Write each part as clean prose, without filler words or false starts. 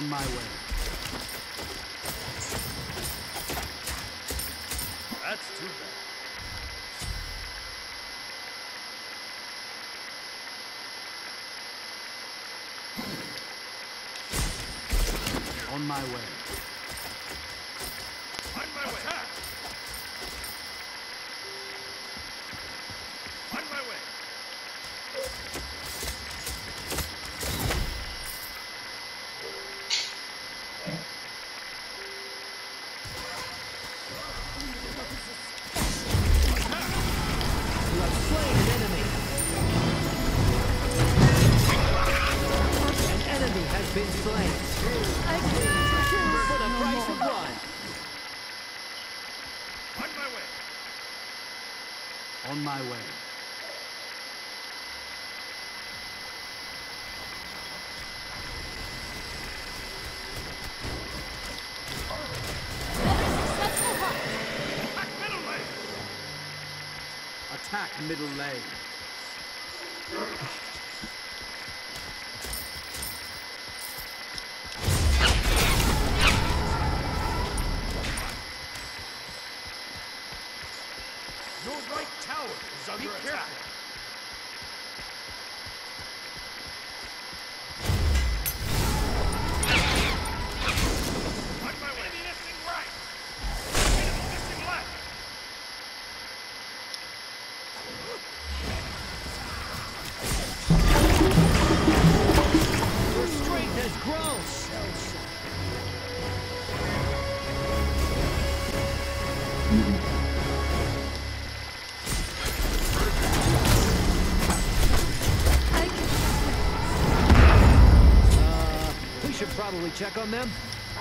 On my way. That's too bad. On my way. On my way. Attack. On my way. You have slain an enemy. An enemy has been slain. For the price of one. On my way. On my way. Attack middle lane. Attack middle lane. Your right tower is under attack. On my way. Enemy missing right. Enemy missing left. Your strength has grown. We should probably check on them.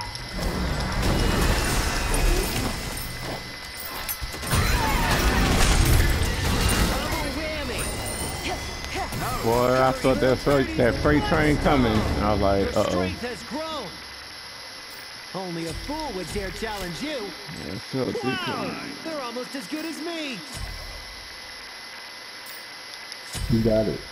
Double whammy. Boy, I thought that freight train coming. I was like, Your uh-oh. strength has grown. Only a fool would dare challenge you. Yeah, so Wow, they're almost as good as me. You got it.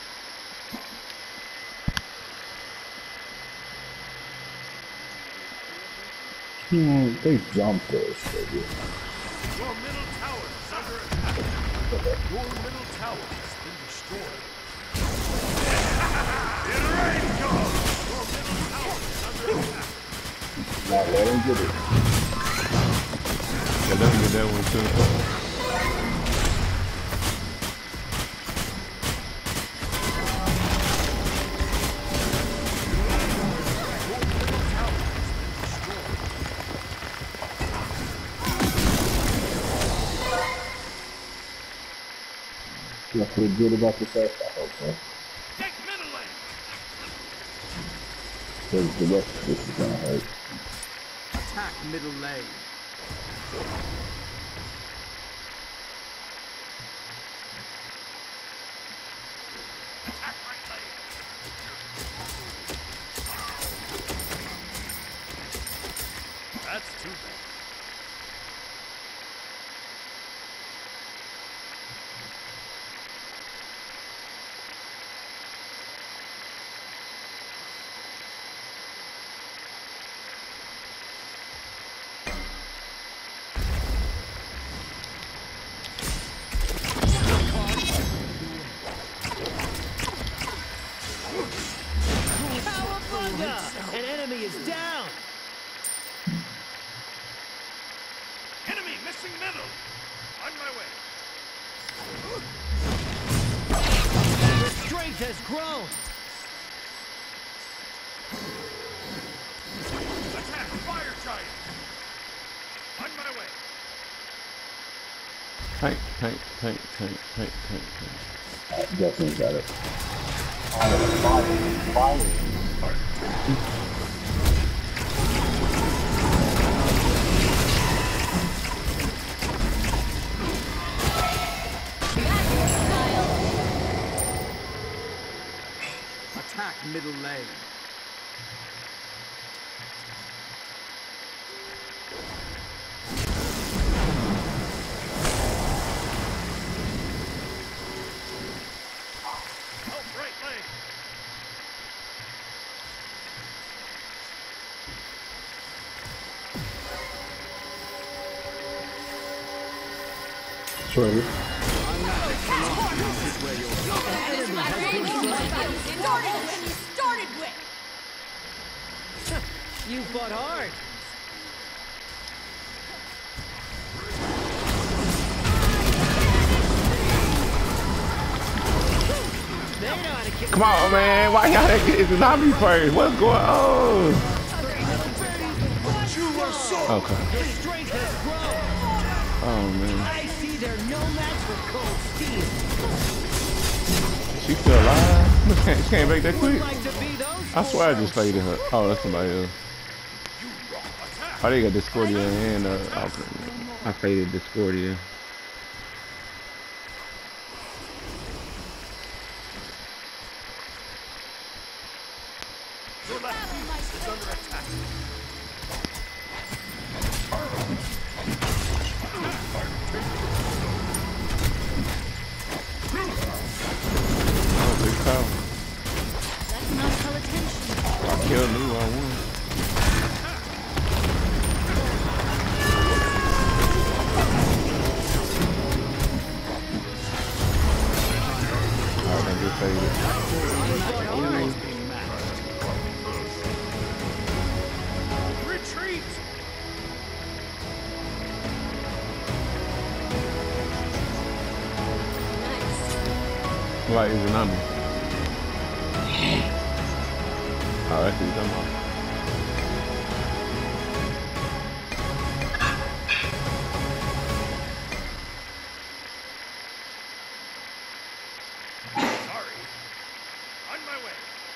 They jumped us. Baby. Your middle tower is under attack. Your middle tower has been destroyed. In range, go! Your middle tower is under attack. Now let him get it. yeah, let me get that one too. You feel good about yourself? I hope so. Take middle lane. Because the rest of this is gonna hurt. Attack middle lane. Attack right lane. That's too bad. Cowabunga! An enemy is down. Enemy missing middle. On my way. Your strength has grown. Attack fire giant. On my way. Tank. I definitely got it. Fire. Attack middle lane. Help right lane. Trigger. Started with. You fought hard. They know how to kick. Come on, man. Why y'all get the zombie first? What's going on? Okay. Your strength has grown. Oh, man. I see they're no match for cold steel. She still alive? She came back that quick? Like to be those I swear I just faded her. Oh, that's somebody else. Oh, they got Discordia and I faded Discordia. Your left field is under attack. Oh, big cow. Let's not call attention. I killed me while I won. Alright, I just faded. Retreat! Like, is it number? Oh, that's what you're talking about. Sorry. On my way.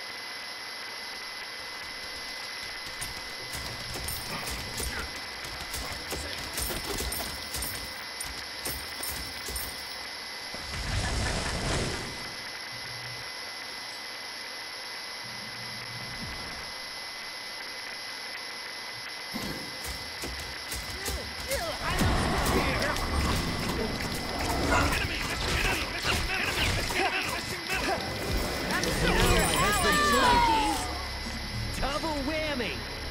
double whammy.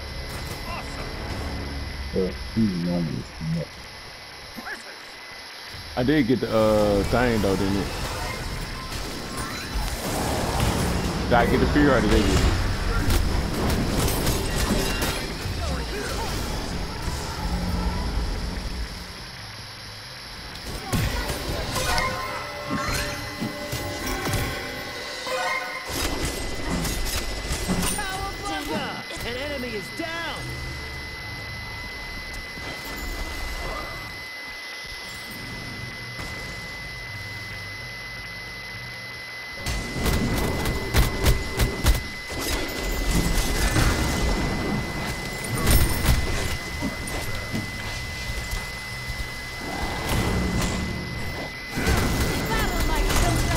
I did get the thing though, didn't it? Did I get the fear or did they get it? Cowabunga! An enemy is down. Battle my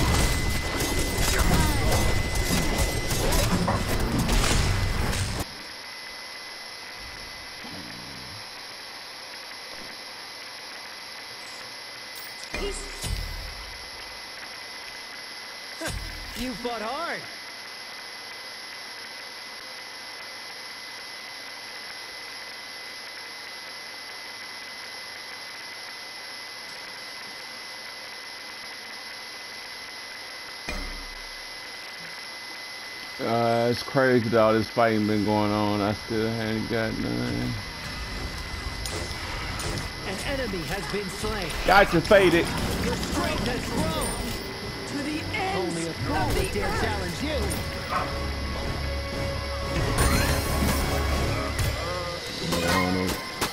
You fought hard. It's crazy that all this fighting been going on. I still haven't got none. An enemy has been slain. Got you faded. Your strength has grown. To the end. Only a fool would dare challenge you. I don't know.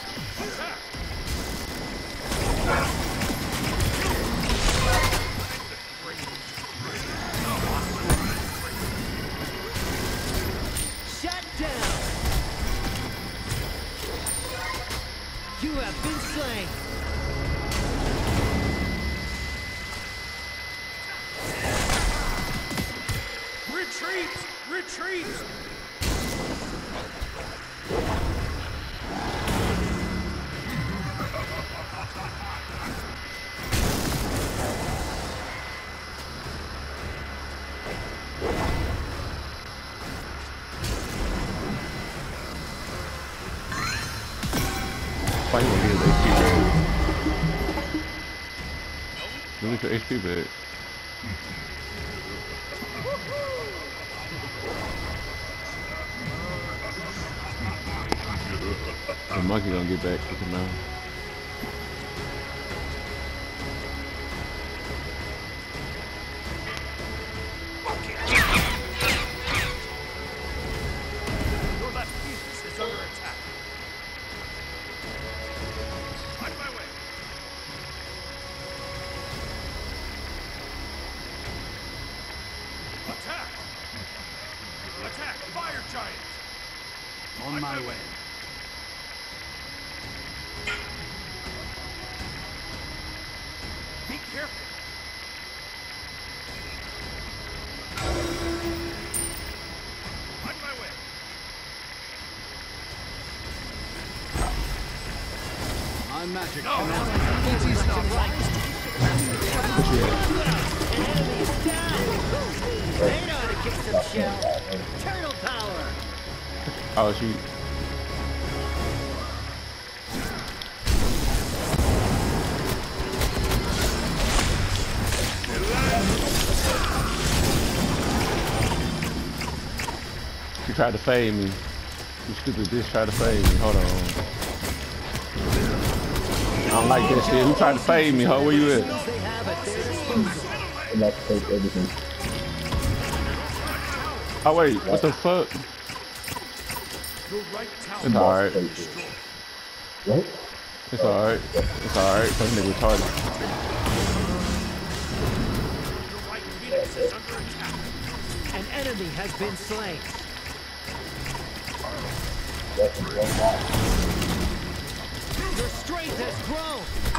Shut down. You have been slain. Retreat! Retreat! Fight over here, they keep going. Let me put HP back. The monkey gonna get back to the mouth. Your left Phoenix is under attack. On my way. Attack! Attack! Fire giant! On my way. Be careful. On my way. My magic No. cannot Enemy's down. They know how to kick some shell. Turtle power. Oh, she. She tried to fade me. You stupid bitch tried to fade me. Hold on. I don't like that shit. Who tried to fade me? Ho, where you at? They have at their disposal. I'd like to take everything. Oh wait, what the fuck? Your right tower. It's alright. What? It's alright. It's alright. That nigga retarded. Your right Phoenix is under attack. An enemy has been slain. Definitely one more. Your strength has grown.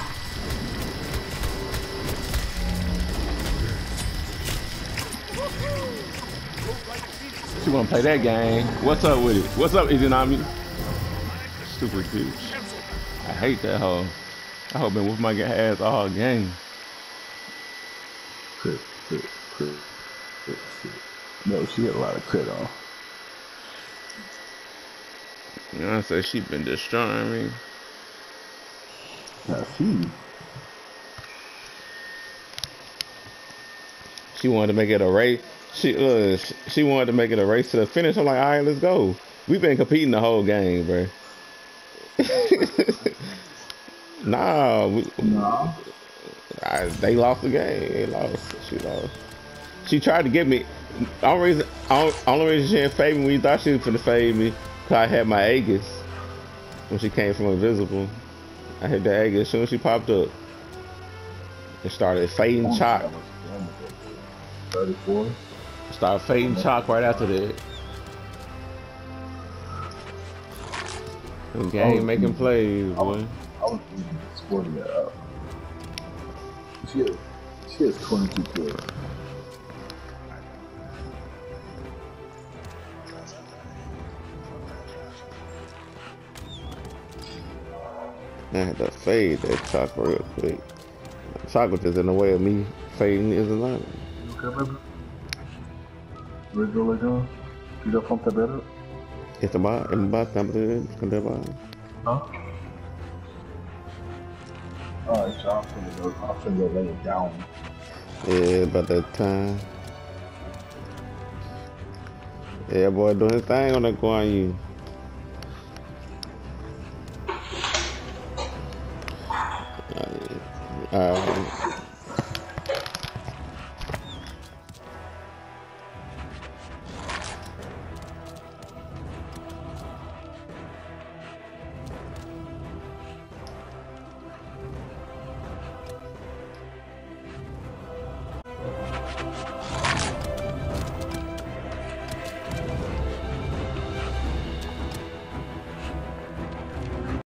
She wanna play that game. What's up with it? What's up, Izanami? Stupid bitch. I hate that hoe. That hoe been with my ass all game. Crit. No, she had a lot of crit on. You know what I'm saying? She been destroying me. Now She wanted to make it a race. She wanted to make it a race to the finish. I'm like, all right, let's go. We've been competing the whole game, bro. Nah, they lost the game. They lost. She lost. She tried to get me. Only reason she didn't fade me when you thought she was gonna fade me, cause I had my Aegis when she came from invisible. I had the Aegis as soon as she popped up. It started fading Chalk. 34. Started fading Chalk right after that. The game making plays, boy. I was sporting that up. She has 22 kills. I had to fade that Chalk real quick. Chalk was just in the way of me fading his line. Legal. Tu dois prendre ta belle? It's about something. Huh? Alright, so I'm finna go lay it down. Yeah, about that time. Yeah, boy, doing his thing on that Guan Yu. Alright.